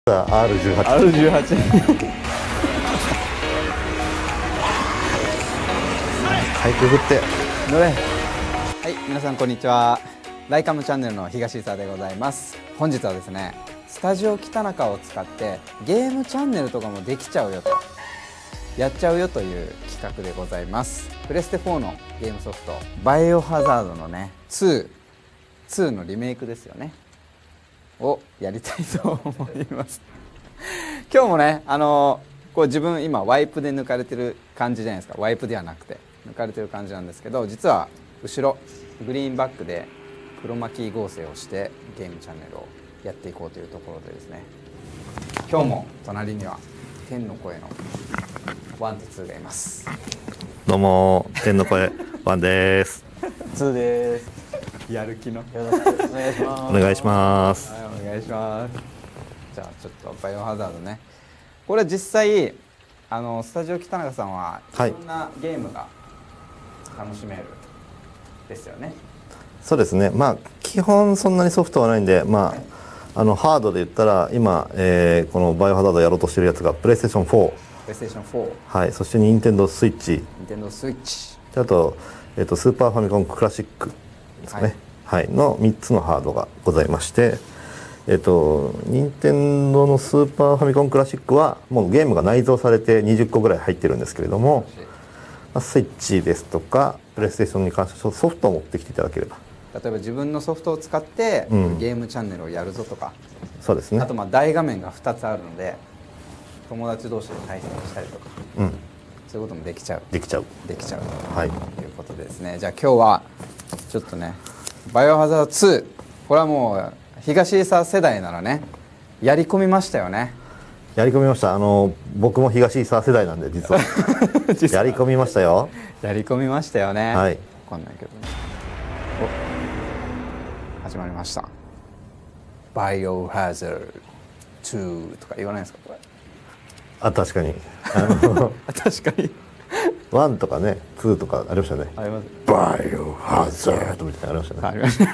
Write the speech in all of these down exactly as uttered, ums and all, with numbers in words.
アールじゅうはちアールじゅうはちはいくぐって乗れ。はい、皆さんこんにちは。ライカムチャンネルの東伊沢でございます。本日はですね、スタジオ北中を使ってゲームチャンネルとかもできちゃうよとやっちゃうよという企画でございます。プレステフォーのゲームソフトバイオハザードのねツー、ツーのリメイクですよねをやりたいと思います今日もね、あのー、こう自分今ワイプで抜かれてる感じじゃないですか。ワイプではなくて抜かれてる感じなんですけど、実は後ろグリーンバックで黒巻合成をしてゲームチャンネルをやっていこうというところでですね、今日も隣には天の声のワンとツーがいます。 どうも天の声ワンです。 ツーです。やる気のよろしくお願いします。 お願いします。 はい、お願いします。じゃあちょっとバイオハザードね、これ実際あのスタジオ北中さんはいろんなゲームが楽しめるですよね。はい、 そうですね。まあ基本そんなにソフトはないんで、まあ、はい、あのハードで言ったら今、えー、このバイオハザードやろうとしてるやつがプレイステーションフォー、プレイステーションフォー、 はい、そしてニンテンドースイッチ、 ニンテンドースイッチ、 あと、えー、とスーパーファミコンクラシックですかね、はい、はい、のみっつのハードがございまして、えっと、任天堂のスーパーファミコンクラシックはもうゲームが内蔵されてにじゅっこぐらい入ってるんですけれども、まあ、スイッチですとかプレイステーションに関してソフトを持ってきていただければ、 例えば自分のソフトを使って、うん、ゲームチャンネルをやるぞとか、そうですね、あとまあ大画面がふたつあるので友達同士で対戦したりとか、うん、そういうこともできちゃうできちゃうできちゃうということでですね、じゃあ今日はちょっとねバイオハザードツー、これはもう東伊沢世代ならねやり込みましたよね。 やり込みました。あの僕も東伊沢世代なんで実は実はやり込みましたよ。 やり込みましたよね。 はい、 分かんないけどね。お始まりました。バイオハザードツーとか言わないですかこれ。 あ、確かにあの確かにワンとかねツーとかありましたね。 あります。 バイオハザードみたいなのありましたね。 ありました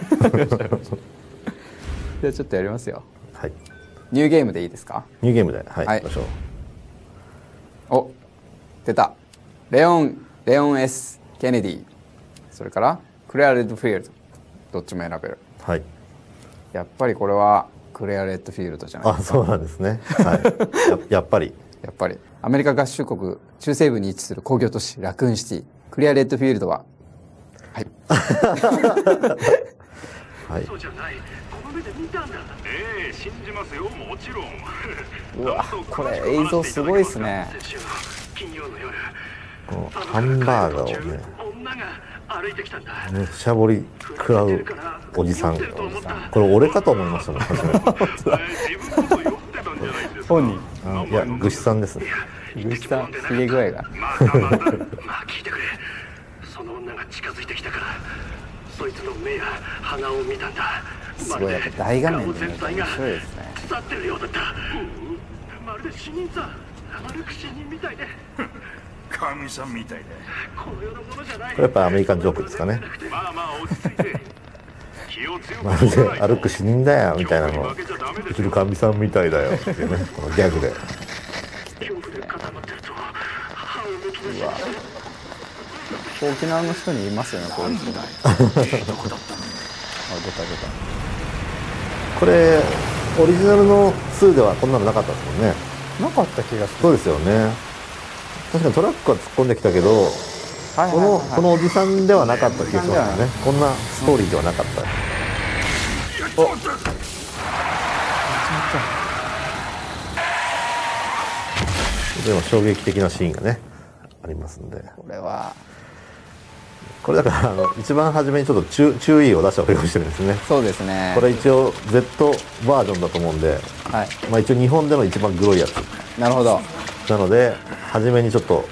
じゃあちょっとやりますよ。 はい、 ニューゲームでいいですか。 ニューゲームで、はい、 はい、 行きましょう。 お、出た。レオンレオン S ケネディ、それからクレア・レッドフィールド、どっちも選べる。 はい、 やっぱりこれはクレア・レッドフィールドじゃないですか。 あ、そうなんですね。はい、や, やっぱりやっぱりアメリカ合衆国中西部に位置する工業都市ラクーンシティ、クレア・レッドフィールドははいはい、そうじゃない。この目で見たんだ。ええ、信じますよ、もちろん。 うわ、これ映像すごいですね。 金曜の夜、 このハンバーガーをね女が歩いてきたんだ。 むしゃぼり食らうおじさん、これ俺かと思いましたもん初め。 本人、 いやぐしさんですね。 ぐしさん、ひげ具合が。 まあまあ聞いてくれ。その女が近づいてきたからそいつの目や鼻を見たんだ。 すごい、やっぱ大画面で見ると面白いですね。 腐ってるようだった。まるで死人さ、歩く死人みたいで。神さんみたいで。この世のものじゃない。 これやっぱアメリカンジョークですかね。 まあまあ落ち着いて。 まるで歩く死人だよみたいなのを、うちの神さんみたいだよっていうね、このギャグで。 うわ、沖縄の人にいますよね、こういう人が。あ、出た出た。 これオリジナルのツーではこんなのなかったですもんね。 なかった気がする。 そうですよね。確かにトラックは突っ込んできたけど、このこのおじさんではなかった気がしますよね。こんなストーリーではなかった。お、でも衝撃的なシーンがねありますんで、 これはこれだからあの一番初めにちょっと注注意を出した方がよくしてるんですね。 そうですね。 これ一応 Z バージョンだと思うんで、はい、まあ一応日本での一番グロいやつ。 なるほど。 なので初めにちょっと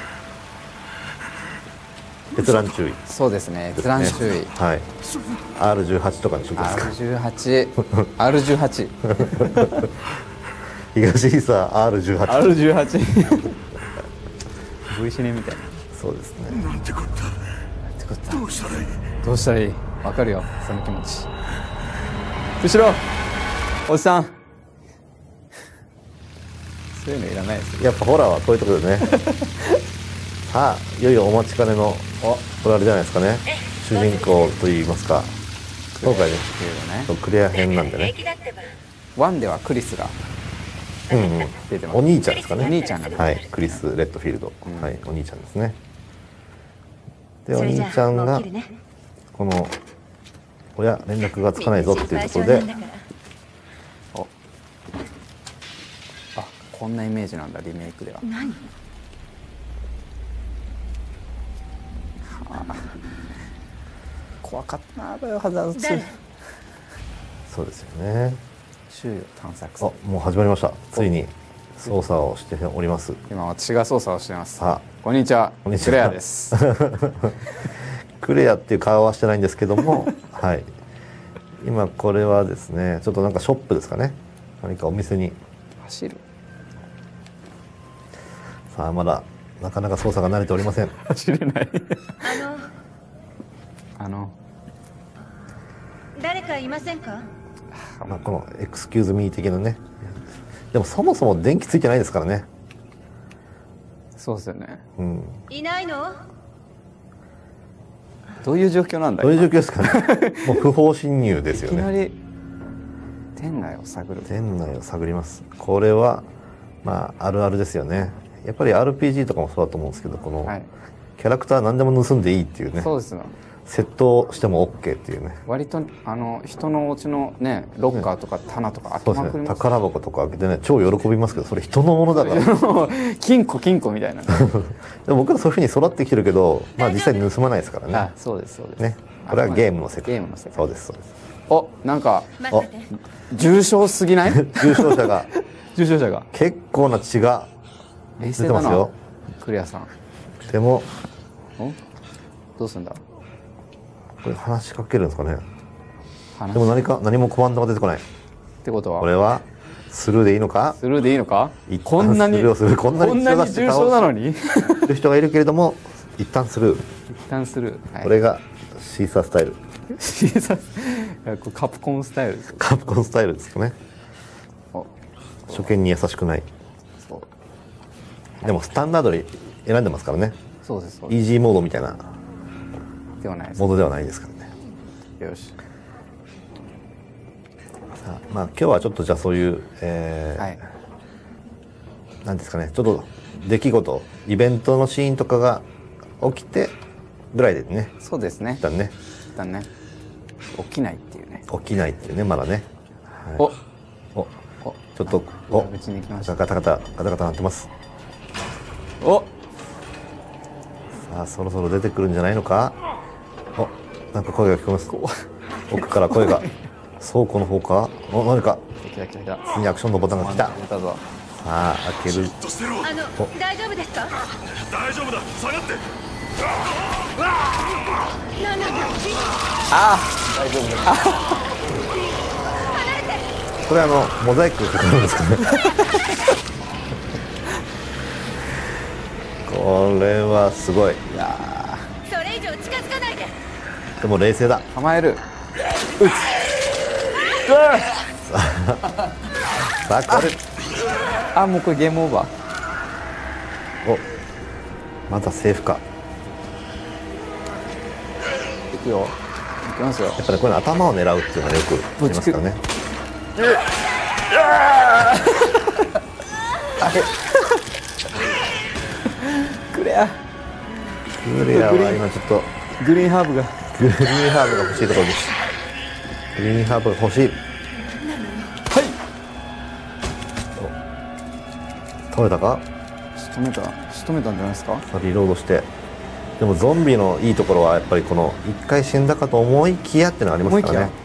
閲覧注意。 そうですね、閲覧注意。 はい。アールじゅうはち とかにしときますか。 アールじゅうはち、アールじゅうはち。 東伊沢 アールじゅうはち。 アールじゅうはち。V シネみたいな。 そうですね。 なんてこった。 なんてこった。 どうしたらいい。 どうしたらいい。わかるよ、その気持ち。後ろ、おじさん。 そういうのいらないですよ。 やっぱホラーはこういうところでねさあいよいよお待ちかねのこれあれじゃないですかね、主人公といいますか今回ねっていうのね。 クレア編なんでね、 ワンではクリスがうんうん、 出てます。 お兄ちゃんですかね、 お兄ちゃんが出てます。 はい、クリス・レッドフィールド、 うんはい、お兄ちゃんですね。でお兄ちゃんがこの親連絡がつかないぞっていうところで、 おあ、こんなイメージなんだリメイクでは。 何？ 怖かったなバイオハザードツー。 誰？ そうですよね。 周囲を探索すある。 もう始まりました。ついに操作をしております。 今私が操作をしています。 さあこんにちは。 こんにちはクレアです。 クレアっていう顔はしてないんですけどもはい今これはですねちょっとなんかショップですかね、何かお店に。 走る。 さあまだなかなか操作が慣れておりません。 走れない。 あのあの誰かいませんか？ まあこのエクスキューズミー的なね、でもそもそも電気ついてないですからね。 そうですよね。 うん、 いないの？ どういう状況なんだ。 どういう状況況ですかね。もう不法侵入ですよね。 いきなり店内を探る。 店内を探ります。これはまああるあるですよね。やっぱり アールピージー とかもそうだと思うんですけど、このはい。 キャラクター何でも盗んでいいっていうね、 そうですよ。 窃盗しても OK っていうね。 割とあの人のお家のねロッカーとか棚とか開そうですね、 けまくります。 宝箱とか開けてね超喜びますけど、それ人のものだから金庫金庫みたいな。 でも僕らそういうふうに育ってきてるけど、まあ実際に盗まないですからね。 あ、そうですそうです。 ね、これはゲームの世界。 ゲームの世界。 そうですそうです。 お、なんか待ってて。 重症すぎない？ 重症者が重症者が。 結構な血が冷静だな出てますよ。。 クレアさん。 でもお？どうすんだ？ これ話しかけるんですかね。 話でも何か何もコマンドが出てこない。 ってことはこれはスルーでいいのか。 スルーでいいのか？ 一旦こんなにスルーをするこんなにこんなに重症なのに？ いる人がいるけれども一旦スルー。 一旦スルー。はいこれがシーサースタイル、 シーサーいやこれカプコンスタイルですよ。 カプコンスタイルですかね。 お初見に優しくない。 そうでもスタンダードに選んでますからね。 そうですそうでイージーモードみたいなすではないです。 モードではないですからね。 よし。 さあまあ今日はちょっとじゃあそういう、えーはい。 なんですかね、ちょっと出来事イベントのシーンとかが起きてぐらいでね、 そうですね一。旦ね一旦ね起きないっていうね。 起きないっていうね、まだね、はい、 おおおちょっとお裏口に行きました。 ガタガタガタガタなってます。 おさあそろそろ出てくるんじゃないのか。おなんか声が聞こえます。奥から声が倉庫の方か。お何か来た来た来た。 次にアクションのボタンが来た。 来たぞ。 さあ開ける。 としてろ。 あのお大丈夫ですか？ 大丈夫だ。下がって。 なんなんだ？ ああ大丈夫です。 これあのモザイクかかるんですかね。これはすごい。 いやそれ以上近づかないで。 でも冷静だ。 ー構える。 さあこれあもうこれゲームオーバー。 おまだセーフか。 いくよ。いきますよ。 やっぱりこれ頭を狙うっていうのがよくありますからね。 クレアクレアは今ちょっとグリーンハーブがグリーンハーブが欲しいところです。グリーンハーブが欲しい。 はい取れたか。 仕留めた仕留めたんじゃないですか。 さあリロードして。でもゾンビのいいところはやっぱりこの一回死んだかと思いきやっていうのがありますからね。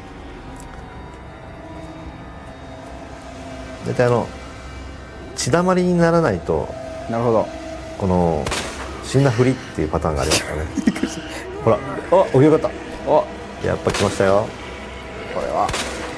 大体あの血だまりにならないとなるほど。 この死んだふりっていうパターンがありますからね。ほらおおよかっおた。やっぱ来ましたよ。 これは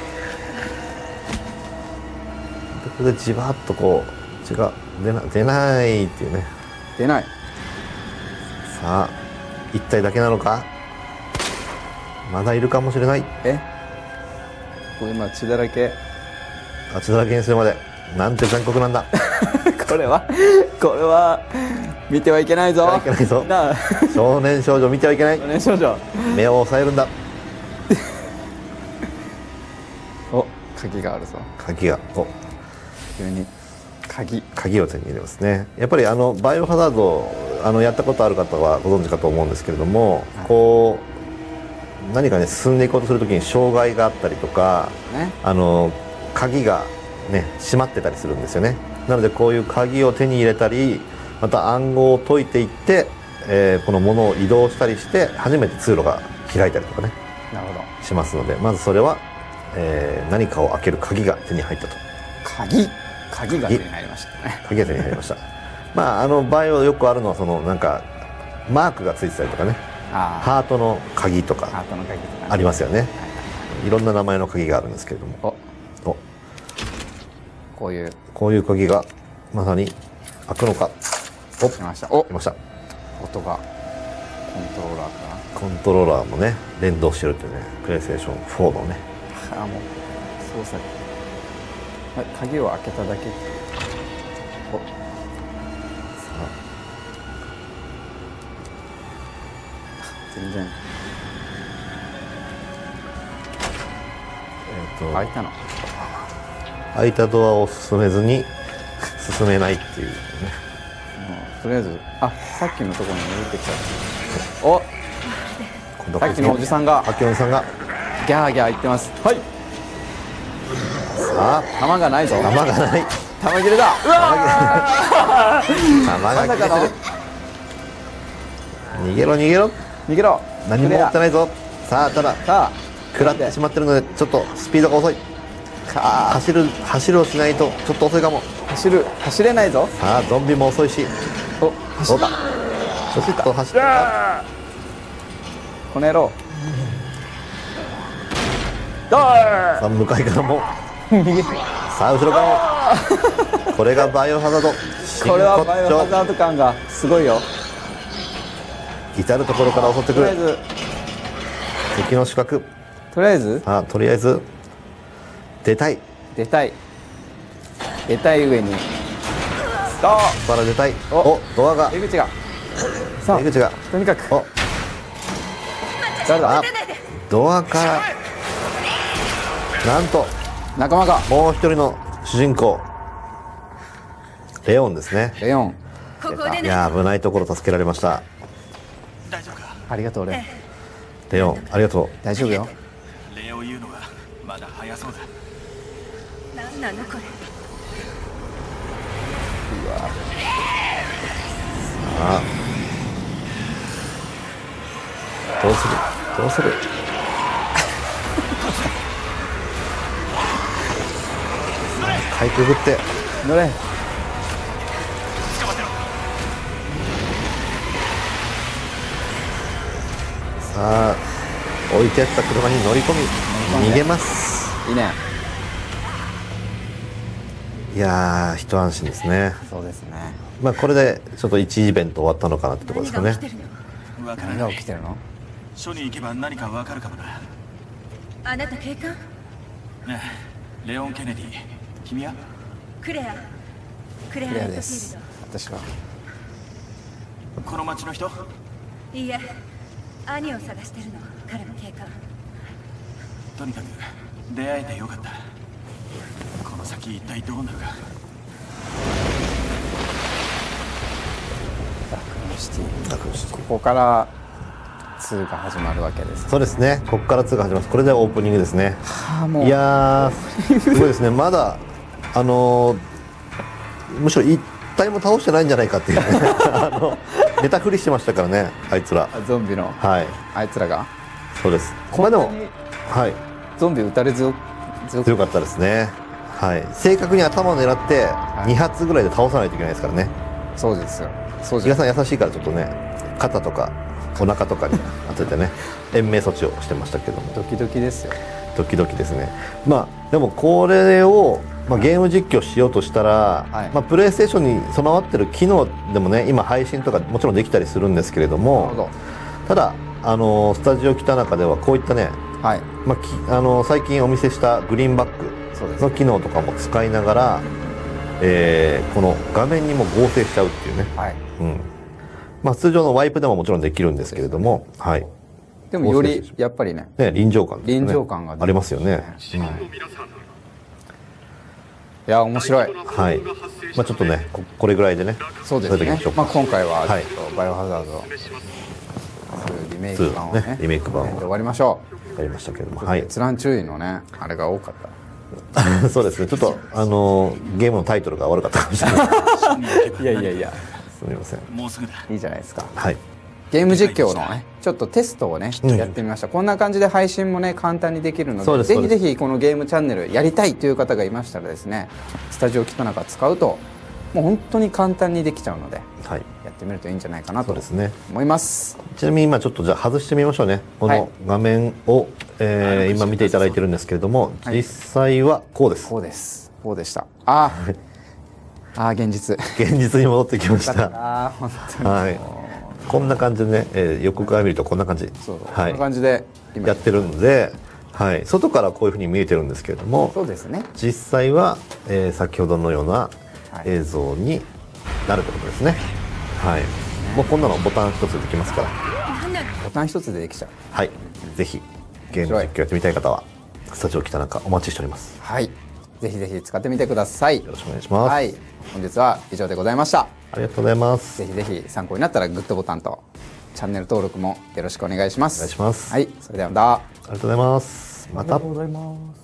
でこれでじわっとこう血が出な出ないっていうね。 出ない。 さあ一体だけなのか。まだいるかもしれない。 えこれ今血だらけ。 あ血だらけにするまでなんて残酷なんだ。 これはこれは見てはいけないぞ。 いけないぞ。 なあ少年少女見てはいけない。 少年少女。 目を押さえるんだ。 お、鍵があるぞ。 鍵が、お、 急に鍵。 鍵を手に入れますね。やっぱりあのバイオハザード、あのやったことある方はご存知かと思うんですけれども、 はい、 こう何かね進んでいこうとするときに障害があったりとか、 ね、 あの鍵がね閉まってたりするんですよね。なのでこういう鍵を手に入れたり、また暗号を解いていって、えー、この物を移動したりして初めて通路が開いたりとかね、 なるほど、 しますので、まずそれは、えー、何かを開ける鍵が手に入ったと。 鍵鍵が手に入りましたね。 鍵が手に入りました。まああの場合はよくあるのはそのなんかマークがついてたりとかね、 あハートの鍵とかハートの鍵とか、ね、 ありますよね。 はいはい、 いろんな名前の鍵があるんですけれども、 おおこういうこういう鍵がまさに開くのか。お来ました。お来ました。 音がコントローラーかコントローラーもね連動してるっていうね、プレイステーションフォーのね。 な。あ、もう操作、はい、鍵を開けただけ。お、全然えーと開いたの。 開いたドアを進めずに進めないっていうね。 もうとりあえず、あ、さっきのところに戻ってきた。お、 今度さっきのおじさんがさっきのおじさんがギャーギャー言ってます。はい、 さあ弾がないぞ。 弾がない。 弾切れだ。うわー弾がまさかの切れてる。逃げろ逃げろ。 逃げろ。 何も持ってい。 ないぞ。さあたださあ食らってしまってるのでちょっとスピードが遅い。 あ走る走るをしないとちょっと遅いかも。 ー走る走れないぞ。 さあゾンビも遅いし、 お、走った。 ちょっと走った。 この野郎。ださあ向かいからもさあ後ろからもこれがバイオハザード。 ーこれはバイオハザード感がすごいよ。 至る所から襲ってくるとりあえず敵の死角。 とりあえずさあとりあえず出たい。 出たい出たい上にさあから出たい。 おおドアが出口がさ出口があとにかくお誰だあドアからなんと仲間がもう一人の主人公レオンですね。 レオン。 ここでね。 いやー危ないところ助けられました。 大丈夫か。 ありがとうレオン。 レオンありがとう。 大丈夫よ。 礼を言うのはまだ早そうだ。 なんなのこれ。 あどうするどうするかいくぐって乗れ。 さあ置いてあった車に乗り込み逃げます。 いいね。 いやー一安心ですね。 そうですね。 まあこれでちょっと一イベント終わったのかなってところですかね。 何が起きてるの？ わから何ない。 が起きてるの？ 署に行けば何かわかるかもな。 あなた警官？ ねえレオン・ケネディ。君は？ クレア。クレア・クレアレッドフィールです。私は。 この町の人？ ド。いいえ、兄を探してるの。彼も警官。 とにかく出会えてよかった。この先一体どうなるか。 ダークノシティ。 ダークノシティここからツーが始まるわけです。 そうですね。ここからツーが始まります。これでオープニングですね。 はあ、もういやーすごいですね。まだあのー、むしろ一体も倒してないんじゃないかっていう、ね、あの寝たふりしてましたからねあいつら。 あゾンビのはいあいつらがそうです。まこんなにあでもはいゾンビ撃たれ強強く強かったですね。はい正確に頭を狙っていに発ぐらいで倒さないといけないですからね。 そうですよ。そうじゃ皆さん優しいからちょっとね肩とかお腹とかに当ててね延命措置をしてましたけどもドキドキですよ。 ドキドキですね。まあでもこれを、まあ、ゲーム実況しようとしたら、 はいまあ、プレイステーションに備わってる機能でもね今配信とかもちろんできたりするんですけれどなるほも、 ど。 ただあのスタジオ北中ではこういったね、 はい。 まあ、きあの最近お見せしたグリーンバックそうですの機能とかも使いながらえーこの画面にも合成しちゃうっていうね、 はい、 うんまあ、通常のワイプでももちろんできるんですけれども、はい、 でもよりやっぱりねね臨場感ですね、 臨場感がありますよね、うん、 いや面白い。 はい、まあ、ちょっとね こ, これぐらいでねそうですね、まあ、今回はちょはいっとバイオハザードリメイク版をねねリメイク版をで終わりましょう。 やりましたけれども、 は、 はいい、 閲覧注意のねあれが多かった。 そうですね、ちょっとあのーゲームのタイトルが悪かったかもしれないいやいやいやすみません。 もうすぐだ。 いいじゃないですか。 はい、 ゲーム実況のねちょっとテストをね、 うんやってみました。こんな感じで配信もね簡単にできるのそうで、ぜひですそうですぜひこのゲームチャンネルやりたいという方がいましたらですね、スタジオ北中使うともう本当に簡単にできちゃうので、 はい、 やってみるといいんじゃないかなとそうですね。 思います。 ちなみに今ちょっとじゃあ外してみましょうね。こはいの画面を、えー今見ていただいてるんですけれども、 はい実際はこうです。 こうですこうでした。あーあー現実現実に戻ってきました。 ああ本当にはい、こんな感じでね、えー横から見るとこんな感じ、 そう、こんはいな感じで今やってるんで、はい、外からこういうふうに見えてるんですけれども、 そうですね。 実際は、えー先ほどのようなはい映像になるということですね。はい、もうこんなのボタン一つでできますから、 ボタン一つでできちゃう。 はい、ぜひゲーム実況やってみたい方はスタジオ北中お待ちしております。 はい、ぜひぜひ使ってみてください。 よろしくお願いします。 はい、本日は以上でございました。 ありがとうございます。 ぜひぜひ参考になったらグッドボタンとチャンネル登録もよろしくお願いします。 お願いしますはい、それではまた。 ありがとうございます。また。 ございます。